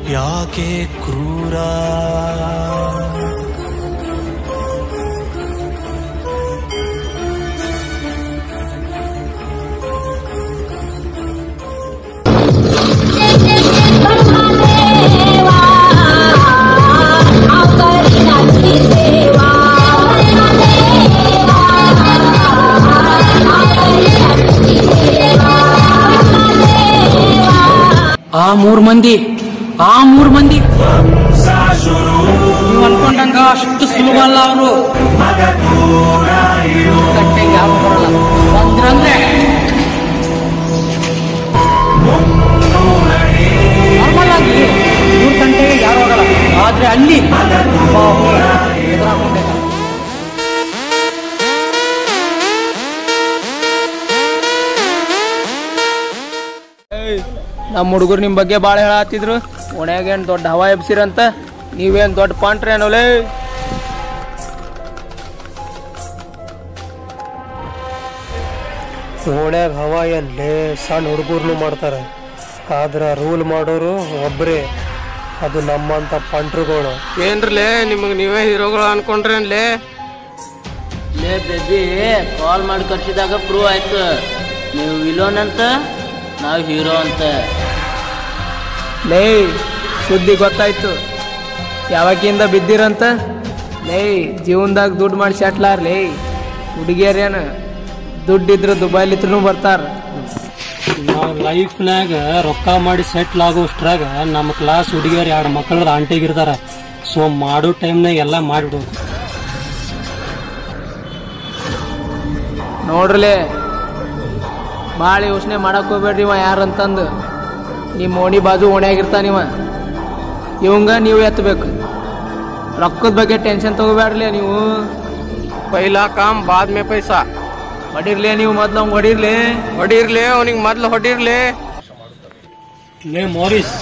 ಯಾಕೆ ಕ್ರೂರ ಆ ಮೂರ್ ಮಂದಿ ನೀವು ಅನ್ಕೊಂಡಂಗ ಅಷ್ಟು ಸುಲಭ ಅಲ್ಲ ಅವರು. ಗಂಟೆಗೆ ಯಾವ ಬರಲ್ಲ, ಬಂದ್ರಂದ್ರೆ ನಾರ್ಮಲ್ ಆಗಿ 3 ಗಂಟೆಗೆ ಯಾರು ಹೋಗಲ್ಲ. ಆದ್ರೆ ಅಲ್ಲಿ ಎದುರಾಕೊಂಡೆ. ನಮ್ಮ ಹುಡುಗರು ನಿಮ್ ಬಗ್ಗೆ ಬಾಳ ಹೇಳತ್ತಿದ್ರು. ಓಣ್ಯಾಗೇನ್ ದೊಡ್ಡ ಹವಾ ಎಬ್ಸಿರಂತ, ನೀವೇನ್ ದೊಡ್ಡ ಪಾಂಟ್ರಿ ಅನ್ನೋಲೇ. ಓಣ್ಯಾಗ ಹವಾ ಏನ್ಲೇ, ಸಣ್ಣ ಹುಡುಗರ್ನು ಮಾಡ್ತಾರೆ. ಆದ್ರ ರೂಲ್ ಮಾಡೋರು ಒಬ್ರೇ, ಅದು ನಮ್ಮಂತ ಪಂಟ್ರುಗಳು. ಏನ್ರಲೇ ನಿಮಗ್ ನೀವೇ ಹೀರೋಗಳು ಅನ್ಕೊಂಡ್ರೇನ್ಲೇ? ಲೇ ಬೇಬಿ, ಕಾಲ್ ಮಾಡಿ ಕರ್ಸಿದಾಗ ಪ್ರೂವ್ ಆಯ್ತು ನೀವು ವಿಲೋನ್ ಅಂತ, ನಾವು ಹೀರೋ ಅಂತ. ಲೇ ಸುದ್ದಿ ಗೊತ್ತಾಯ್ತು, ಯಾವಾಗಿಂದ ಬಿದ್ದಿರಂತ. ಲೇ ಜೀವನದಾಗ ದುಡ್ಡು ಮಾಡಿ ಸೆಟ್ಲಾರ್ಲೇ. ಹುಡುಗಿಯರೇನು ದುಡ್ಡಿದ್ರು ದುಬೈಲಿದ್ರು ಬರ್ತಾರ. ನಾವು ಲೈಫ್ನಾಗ ರೊಕ್ಕ ಮಾಡಿ ಸೆಟ್ಲ್ ಆಗೋಷ್ಟ್ರಾಗ ನಮ್ಮ ಕ್ಲಾಸ್ ಹುಡುಗಿಯರು 2 ಮಕ್ಕಳ ಆಂಟಿಗಿರ್ತಾರ. ಸೊ ಮಾಡೋ ಟೈಮ್ನಾಗ ಎಲ್ಲ ಮಾಡಿಬಿಡೋದು. ನೋಡ್ರಲೇ, ಭಾಳ ಯೋಚನೆ ಮಾಡಕ್ ಹೋಗ್ಬೇಡ್ರಿ ಇವ ಯಾರಂತಂದು. ನಿಮ್ಮ ಓಣಿ ಬಾಜು ಓಣ್ಯಾಗಿರ್ತಾನಿವ. ಇವಂಗ ನೀವು ಎತ್ತಬೇಕು. ರೊಕ್ಕದ ಬಗ್ಗೆ ಟೆನ್ಷನ್ ತಗೋಬೇಡ್ಲಿ ನೀವು. ಪೈಲಾ ಕಾಮ್ ಬಾದ್ ಮೇ ಪೈಸಾ. ಹೊಡಿರ್ಲಿ ನೀವು ಮೊದ್ಲು ಅವ್ನು ಹೊಡಿರ್ಲಿ ಅವನಿಗೆ ಮೊದ್ಲು ಹೊಡಿರ್ಲಿ. ಲೇ ಮಾರಿಸ್,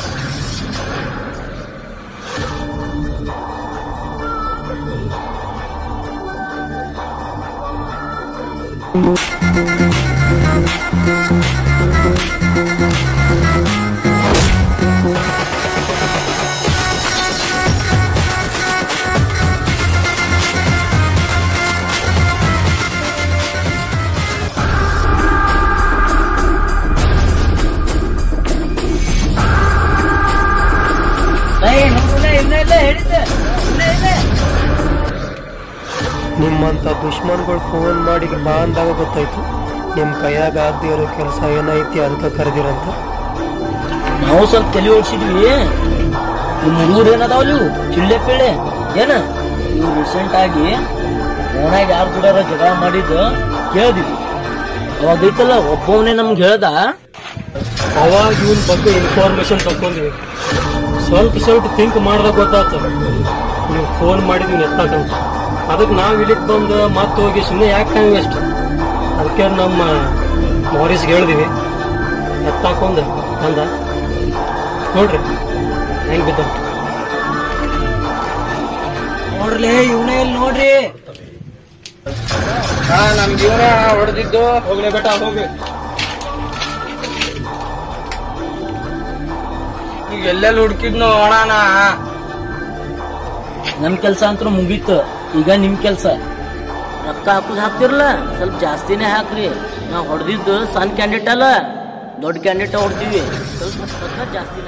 ನಿಮ್ಮಂತ ದುಶ್ಮನ್ಗಳು ಫೋನ್ ಮಾಡಿ ಬಾ ಅಂದಾಗ ಗೊತ್ತಾಯ್ತು ನಿಮ್ ಕೈಯಾಗ ಆಗದೆ ಇರೋ ಕೆಲಸ ಏನೈತಿ, ಅದಕ್ಕೆ ಕರೆದಿರಂತ. ನಾವು ಸ್ವಲ್ಪ ತಲೆ ಓಡಿಸಿದ್ವಿ. ನಿಮ್ಮ ಹುಡುಗರು ಏನದಾವ್ ನೀವು ಚಿಳ್ಳೆ ಪಿಳ್ಳೆ ಏನ? ಇವು ರೀಸೆಂಟ್ ಆಗಿ ಓಣಾಗ ಯಾರು ಕೂಡ ಜಗಳ ಮಾಡಿದ್ದು ಕೇಳಿದ್ವಿ. ಅವಾಗೈತಲ್ಲ ಒಬ್ಬವನೇ ನಮ್ಗೆ ಹೇಳ್ದ. ಅವಾಗ ಇವನ್ ಬಗ್ಗೆ ಇನ್ಫಾರ್ಮೇಶನ್ ತಕೊಂಡ್ವಿ. ಸ್ವಲ್ಪ ಥಿಂಕ್ ಮಾಡ್ದಾಗ ಗೊತ್ತಾಯ್ತು ನೀವು ಫೋನ್ ಮಾಡಿದ್ವಿ ಎತ್ತಾಕಂತ. ಅದಕ್ಕೆ ನಾವು ಇಲ್ಲಿಗೆ ಬಂದು ಮತ್ತೆ ಹೋಗಿ ಸುಮ್ಮನೆ ಯಾಕೆ ಟೈಮ್ ವೇಸ್ಟ್. ಅದಕ್ಕೆ ನಮ್ಮ ಮಾರಿಸ್ಗೆ ಹೇಳಿದಿವಿ ಎತ್ತಾಕೊಂಡ ತಂದ. ನೋಡ್ರಿ ಹೆಂಗ್ ಬಿದ್ದ ನೋಡ್ರಿ ಇವನೇ ಇಲ್ಲಿ ನೋಡ್ರಿ. ನಮ್ ಜೀವನ ಹೊಡೆದಿದ್ದು ಹೋಗ್ಲೇ ಬೇಟ ಹೋಗಿ. ಈಗ ಎಲ್ಲೆಲ್ಲಿ ಹುಡುಕಿದ್ನು ಅಣ್ಣ. ನಮ್ ಕೆಲ್ಸ ಅಂತೂ ಮುಗೀತು. ಈಗ ನಿಮ್ ಕೆಲ್ಸ ರೊಕ್ಕ ಹಾಕ್ತಿರಲ್ಲ ಸ್ವಲ್ಪ ಜಾಸ್ತಿನೇ ಹಾಕ್ರಿ. ನಾವ್ ಹೊಡೆದಿದ್ದು ಸಣ್ಣ ಕ್ಯಾಂಡಿಡೇಟ್ ಅಲ್ಲ, ದೊಡ್ಡ ಕ್ಯಾಂಡಿಡೇಟ್ ಹೊಡ್ತೀವಿ. ಸ್ವಲ್ಪ ರೊಕ್ಕ ಜಾಸ್ತಿನೇ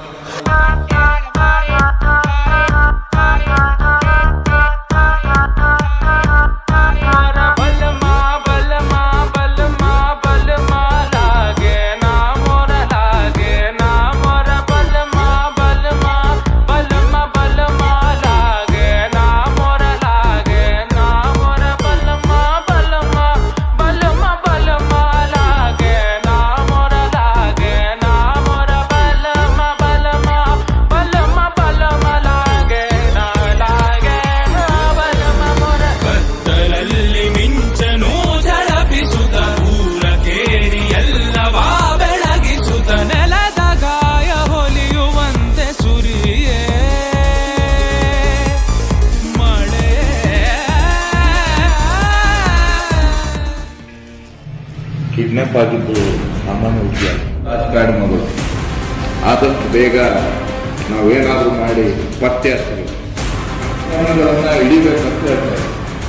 ಕಿಡ್ನಾಪ್ ಆಗಿದ್ದು ಸಾಮಾನ್ಯ ವಿಷಯ. ರಾಜಕಾರಣ ಮಗಳು ಆದಷ್ಟು ಬೇಗ ನಾವೇನಾದ್ರೂ ಮಾಡಿ ಪತ್ತೆ ಹಚ್ತೀವಿ ಹಿಡಿಬೇಕಂತ ಹೇಳ್ತಾರೆ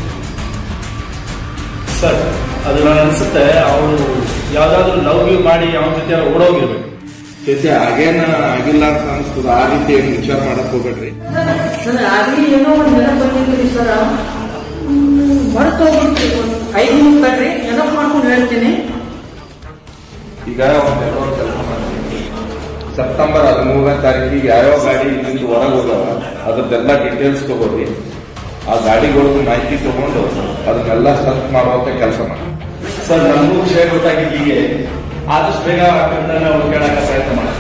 ಸರ್. ಅದು ನಾನು ಅನ್ಸುತ್ತೆ ಅವರು ಯಾವ್ದಾದ್ರು ಲವ್ ಮಾಡಿ ಅವನ ಜೊತೆ ಓಡೋಗಿರ್ಬೇಕು. ಜೊತೆ ಹಾಗೇನ ಆಗಿಲ್ಲ ಅಂತ ಅನಿಸ್ತದ. ಆ ರೀತಿ ಏನು ವಿಚಾರ ಮಾಡಕ್ ಹೋಗ್ಬೇಡ್ರಿ. ಏನೋ ಒಂದು ನೆನಪು ಬಂದಿದ್ರಿ ಸರ್, ಹೊರತು ಹೋಗ್ಬಿಡ್ತೀವಿ. 5 ನಿಮಿಷ ಬೇಡ್ರಿ, ನೆನಪು ಮಾಡ್ಕೊಂಡು ಹೇಳ್ತೀನಿ. ಈಗ ಒಂದೆರಡು ಕೆಲಸ ಮಾಡ್ತೀನಿ. ಸೆಪ್ಟೆಂಬರ್ 13ನೇ ತಾರೀಕಿಗೆ ಯಾವ್ಯಾವ ಗಾಡಿ ಇಲ್ಲಿಂದ ಹೊರಗೆ ಹೋಗವ ಅದ್ರದ್ದೆಲ್ಲ ಡೀಟೇಲ್ಸ್ ತಗೋರಿ. ಆ ಗಾಡಿಗಳದ್ದು ಮಾಹಿತಿ ತಗೊಂಡು ಅದನ್ನೆಲ್ಲ ಸರ್ಚ್ ಮಾಡುವಂತ ಕೆಲಸ ಮಾಡಿ. ಸರ್, ನಮಗೂ ವಿಷಯ ಗೊತ್ತಾಗಿದ್ದು ಹೀಗೆ ಆದಷ್ಟು ಬೇಗ ನಾವು ಕೇಳಕ್ಕೆ ಪ್ರಯತ್ನ ಮಾಡಿ.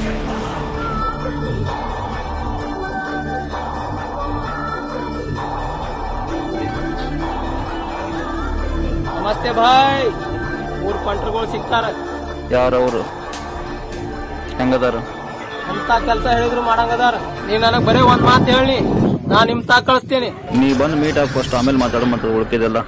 ನಮಸ್ತೆ ಭಾಯ್. 3 ಪಂಟ್ರಗಳು ಸಿಗ್ತಾರ. ಯಾರವರು ಹೆಂಗದಾರ? ಎಂತ ಕೆಲಸ ಹೇಳಿದ್ರು ಮಾಡಂಗದಾರ. ನೀ ನನಗ್ ಬರೀ ಒಂದ್ ಮಾತು ಹೇಳಿ, ನಾ ನಿಮ್ ತಾ ಕಳಿಸ್ತೇನೆ. ನೀ ಬಂದು ಮೀಟ್ ಆಗಿ ಫಸ್ಟ್, ಆಮೇಲೆ ಮಾತಾಡೋ ಮತ್ತೆ ಉಳ್ಕಿದೆಲ್ಲ.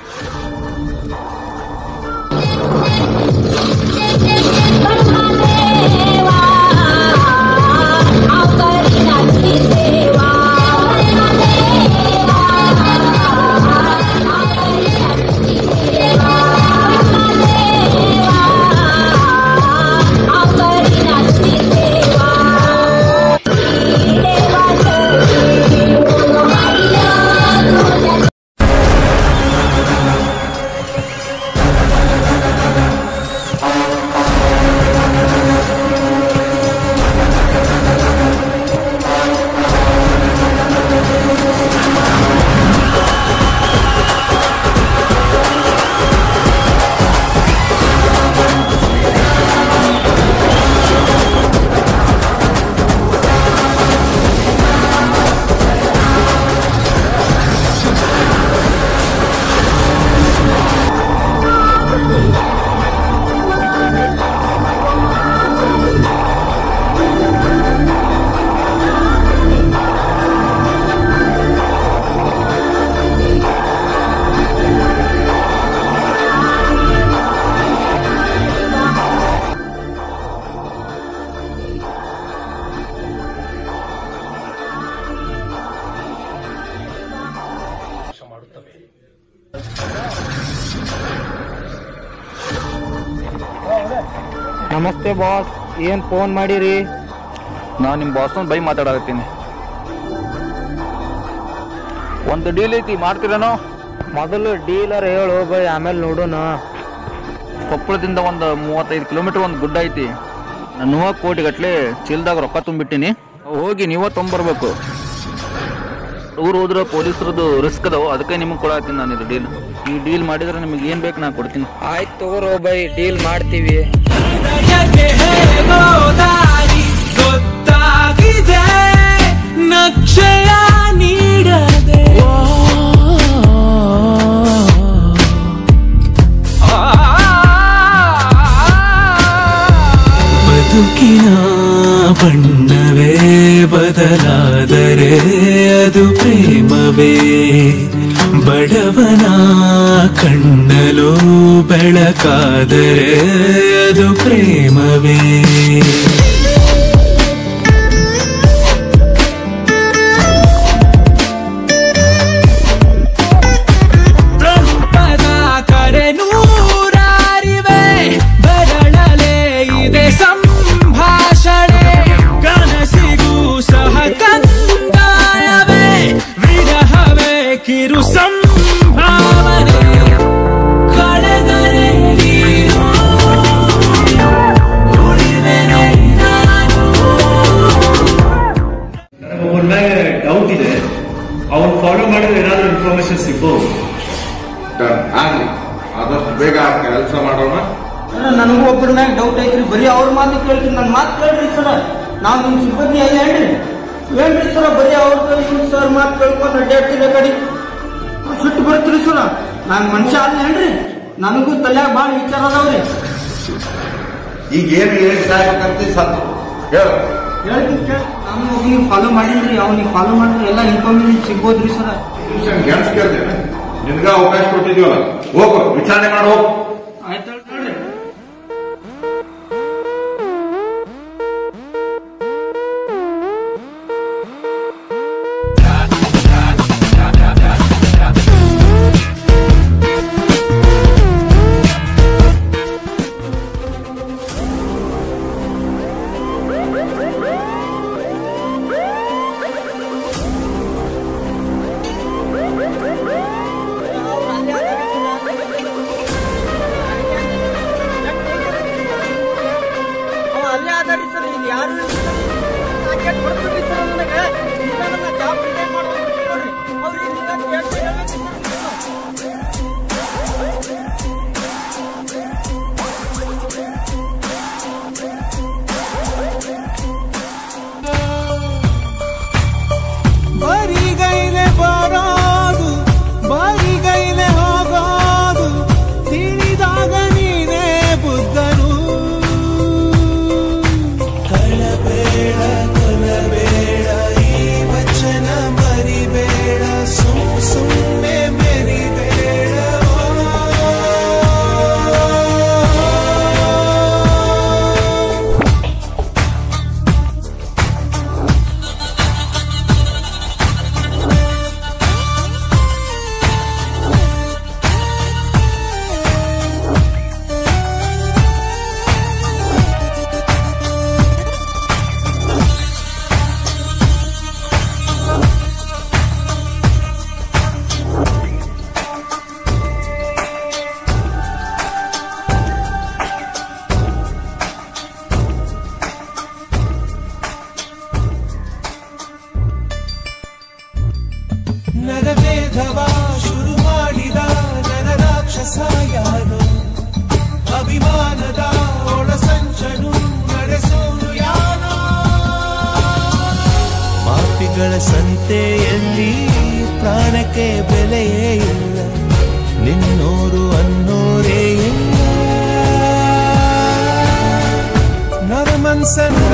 ನಮಸ್ತೆ ಬಾಸ್, ಏನ್ ಫೋನ್ ಮಾಡಿರಿ? ನಾನು ನಿಮ್ಮ ಬಾಸ್ನ ಬೈ ಮಾತಾಡತ್ತೀನಿ. ಒಂದು ಡೀಲ್ ಐತಿ, ಮಾಡ್ತೀರೇನೋ? ಮೊದಲು ಡೀಲರ್ ಹೇಳು ಬೈ, ಆಮೇಲೆ ನೋಡೋಣ. ಕೊಪ್ಪಳದಿಂದ ಒಂದು 35 ಕಿಲೋಮೀಟರ್ ಒಂದು ಗುಡ್ಡ ಐತಿ. ನಾನು 1 ಕೋಟಿ ಗಟ್ಲೆ ಚೀಲ್ದಾಗ ರೊಕ್ಕ ತುಂಬಿಟ್ಟಿನಿ. ಹೋಗಿ ನೀವ ತೊಂಬರ್ಬೇಕು. ಊರು ಹೋದ್ರೆ ಪೊಲೀಸರದ್ದು ರಿಸ್ಕ್ ಅದಾವ, ಅದಕ್ಕೆ ನಿಮಗೆ ಕೊಡತ್ತೀನಿ ನಾನು ಇದು ಡೀಲ್. ಈ ಡೀಲ್ ಮಾಡಿದ್ರೆ ನಿಮಗೆ ಏನ್ ಬೇಕು ನಾ ಕೊಡ್ತೀನಿ. ಆಯ್ತು ತಗೋರೋ ಬೈ, ಡೀಲ್ ಮಾಡ್ತೀವಿ. ಗೊತ್ತಾಗಿದೆ ನಕ್ಷಯ ನೀಡದೆ ಬದುಕಿನ ಬಣ್ಣವೇ ಬದಲಾದರೆ ಅದು ಪ್ರೇಮವೇ. ಬಡವನ ಕಣ್ಣಲು ಬೆಳಕಾದರೆ ಅದು ಪ್ರೇಮವೇ. ಪ್ರಪದ ಕರೆ ನೂರಾರಿವೆ, ಬರಳಲೆ ಇದೆ ಸಂಭಾಷಣೆ. ಕನಸಿಗೂ ಸಹ ಕಂದಾಯವೇ, ವಿರಹವೇ ಕಿರು ಸಂಭಾವನೆ. ಕಳೆದರೆ ನೀನು ಉಳಿವೆನೆ ನಾನು. ನನಗೆ ಒಬ್ಬನ ಮೇಲೆ ಡೌಟ್ ಇದೆ, ಅವ್ನು ಫಾಲೋ ಮಾಡಿದ್ರೆ ಏನಾದ್ರು ಇನ್ಫಾರ್ಮೇಶನ್ ಸಿಗ್ಬೋದು. ಆಗ್ಲಿ, ಆದಷ್ಟು ಬೇಗ ಕೆಲಸ ಮಾಡೋಣ. ನನಗೂ ಒಬ್ಬರ ಮ್ಯಾಗ ಡೌಟ್ ಐತ್ರಿ. ಬರೀ ಅವ್ರ ಮಾತು ಕೇಳ್ತೀನಿ, ನನ್ನ ಮಾತು ಕೇಳ್ರಿ ಸರ. ನಾವು ನಿಮ್ ಸಿಬ್ಬಂದಿ ಅಲ್ಲ ಹೇಳ್ರಿ ಸರ. ಬರೀ ಅವ್ರ ಸರ್ ಮಾತು ಕೇಳ್ಕೊಂಡು ಅಡ್ಡಾಡ್ತಿಲ್ಲ ಕಡೆ ಸುಟ್ಟು ಬರ್ತೀರಿ ಸರ. ನಾನು ಮನುಷ್ಯ ಅಲ್ಲ ಹೇಳ್ರಿ, ನನಗೂ ತಲ್ಯಾಗ ಭಾಳ ವಿಚಾರ ಅದಾವ್ರಿ. ಈಗ ಏನು ಹೇಳ್ಬೇಕಂತ ಸಾಕು ಹೇಳು. ಹೇಳ್ತೀನಿ ಕೇಳ. ನಾನು ಅವ್ನಿಗೆ ಫಾಲೋ ಮಾಡಿದ್ರಿ, ಅವ್ನಿಗೆ ಫಾಲೋ ಮಾಡಿದ್ರೆ ಎಲ್ಲ ಇನ್ಫಾರ್ಮೇಶನ್ ಸಿಗ್ಬೋದ್ರಿ ಸರ. ಗೆಲ್ಸ್ ಕೇಳ್ತೇನೆ, ನಿನ್ಗ ಅವಕಾಶ ಕೊಟ್ಟಿದ್ವಲ್ಲ, ಹೋಗು ವಿಚಾರಣೆ ಮಾಡು. ಆಯ್ತು ಹೇಳ್ರಿ. ಸಂತೆಯಲ್ಲಿ ಪ್ರಾಣಕ್ಕೆ ಬೆಲೆಯೇ ಇಲ್ಲ, ನಿನ್ನೋರು ಅನ್ನೋರೇ ಇಲ್ಲ. ನರಮನ್ಸನ್ನ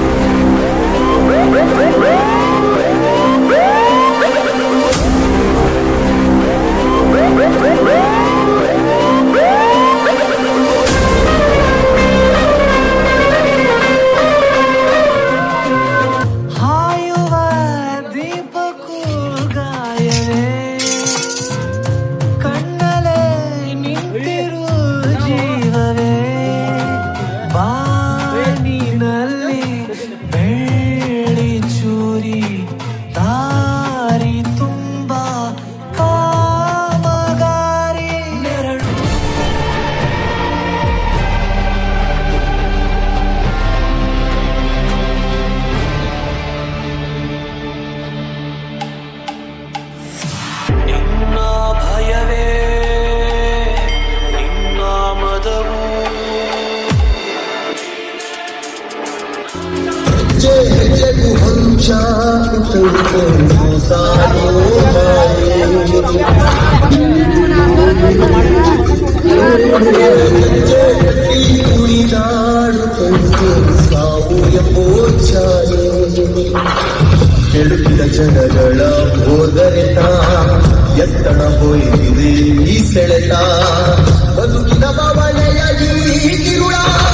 ಕೆಡುಕಿದ ಜನಗಳ ಹೋದರೆತ ಎತ್ತಣ ಹೋಯಿದೆ ಈ ಸೆಳೆತ ಬದುಕಿನ ಬವಳೆಯ ಗಿರುಳ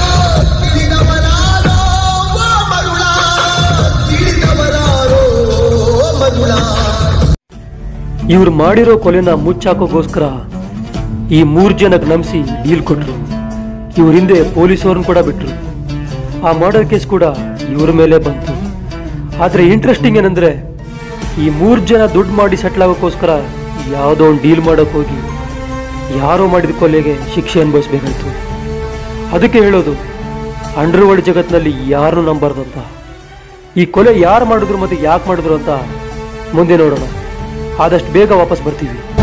ತಿಳಿದವರಾರೋ ಮರುಳ ತಿಳಿದವರಾರೋ ಮರುಳ. ಇವ್ರು ಮಾಡಿರೋ ಕೊಲೆನ ಮುಚ್ಚಾಕೋಗೋಸ್ಕರ ಈ 3 ಜನಕ್ಕೆ ನಂಬಿಸಿ ಡೀಲ್ ಕೊಟ್ರು. ಇವ್ರ ಹಿಂದೆ ಪೊಲೀಸವ್ರನ್ನ ಕೂಡ ಬಿಟ್ರು. ಆ ಮರ್ಡರ್ ಕೇಸ್ ಕೂಡ ಇವ್ರ ಮೇಲೆ ಬಂತು. ಆದ್ರೆ ಇಂಟ್ರೆಸ್ಟಿಂಗ್ ಏನಂದ್ರೆ ಈ 3 ಜನ ದುಡ್ಡು ಮಾಡಿ ಸೆಟ್ಲ್ ಆಗೋಕ್ಕೋಸ್ಕರ ಯಾವುದೋ ಒಂದು ಡೀಲ್ ಮಾಡೋಕೆ ಹೋಗಿ ಯಾರೋ ಮಾಡಿದ ಕೊಲೆಗೆ ಶಿಕ್ಷೆ ಅನುಭವಿಸ್ಬೇಕಾಯ್ತು. ಅದಕ್ಕೆ ಹೇಳೋದು ಅಂಡರ್ವರ್ಲ್ಡ್ ಜಗತ್ತಿನಲ್ಲಿ ಯಾರನ್ನೂ ನಂಬಾರ್ದು ಅಂತ. ಈ ಕೊಲೆ ಯಾರು ಮಾಡಿದ್ರು ಮತ್ತೆ ಯಾಕೆ ಮಾಡಿದ್ರು ಅಂತ ಮುಂದೆ ನೋಡೋಣ. ಆದಷ್ಟು ಬೇಗ ವಾಪಸ್ ಬರ್ತೀವಿ.